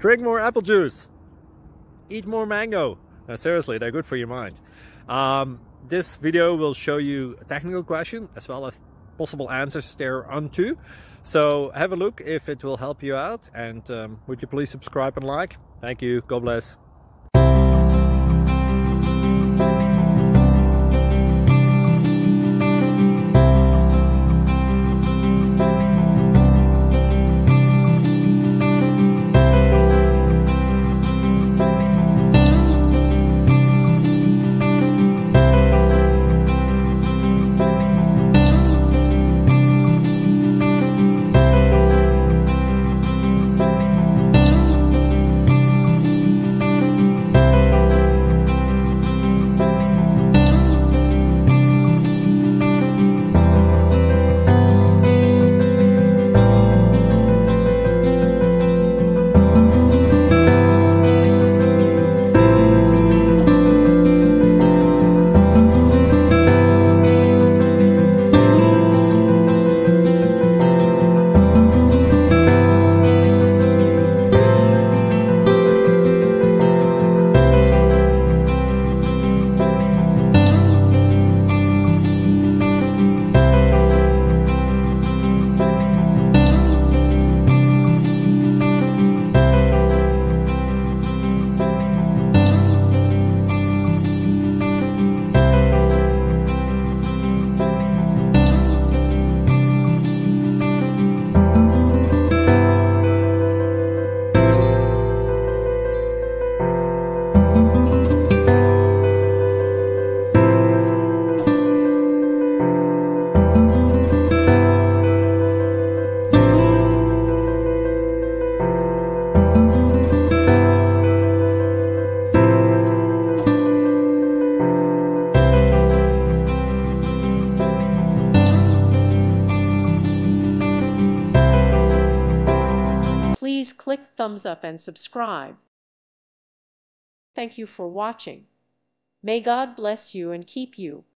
Drink more apple juice. Eat more mango. No, seriously, they're good for your mind. This video will show you a technical question as well as possible answers thereunto. So have a look if it will help you out, and would you please subscribe and like? Thank you. God bless. Please click thumbs up and subscribe. Thank you for watching. May God bless you and keep you.